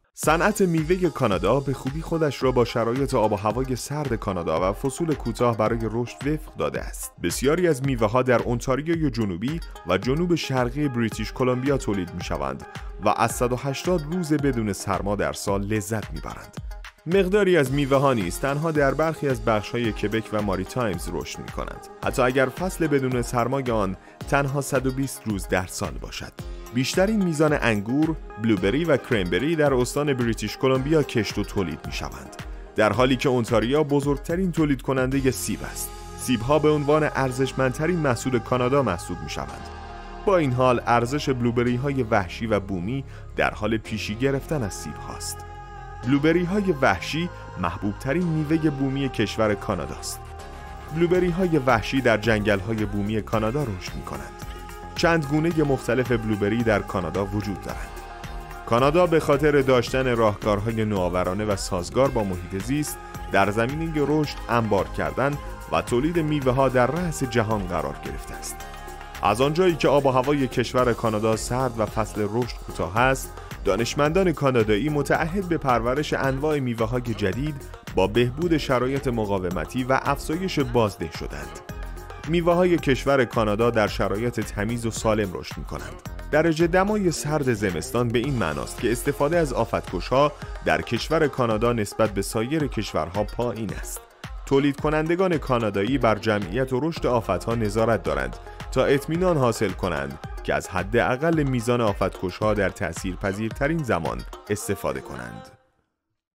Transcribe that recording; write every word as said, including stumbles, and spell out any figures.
صنعت میوه کانادا به خوبی خودش را با شرایط آب و هوای سرد کانادا و فصول کوتاه برای رشد وفق داده است. بسیاری از میوه‌ها در اونتاریوی جنوبی و جنوب شرقی بریتیش کلمبیا تولید می‌شوند و از صد و هشتاد روز بدون سرما در سال لذت می‌برند. مقداری از میوه‌ها نیز تنها در برخی از بخش‌های کبک و ماریتایمز رشد می‌کنند، حتی اگر فصل بدون سرمای آن تنها صد و بیست روز در سال باشد. بیشترین میزان انگور، بلوبری و کرنبری در استان بریتیش کلمبیا کشت و تولید می‌شوند، در حالی که اونتاریو بزرگترین تولید کننده سیب است. سیب‌ها به عنوان ارزشمندترین محصول کانادا محسوب می‌شوند. با این حال ارزش بلوبری‌های وحشی و بومی در حال پیشی گرفتن از سیب‌هاست. بلوبری‌های وحشی محبوب‌ترین میوه بومی کشور کاناداست. بلوبری‌های وحشی در جنگل‌های بومی کانادا رشد می‌کنند. چند گونه مختلف بلوبری در کانادا وجود دارند. کانادا به خاطر داشتن راهکارهای نوآورانه و سازگار با محیط زیست در زمینه رشد، انبار کردن و تولید میوه‌ها در رأس جهان قرار گرفته است. از آنجایی که آب و هوای کشور کانادا سرد و فصل رشد کوتاه است، دانشمندان کانادایی متعهد به پرورش انواع میوه‌های جدید با بهبود شرایط مقاومتی و افزایش بازده شدند. میوه‌های کشور کانادا در شرایط تمیز و سالم رشد می‌کنند. درجه دمای سرد زمستان به این معناست که استفاده از آفت‌کش‌ها در کشور کانادا نسبت به سایر کشورها پایین است. تولید کنندگان کانادایی بر جمعیت و رشد آفت‌ها نظارت دارند تا اطمینان حاصل کنند که از حداقل میزان آفت‌کش‌ها در تأثیرپذیرترین زمان استفاده کنند.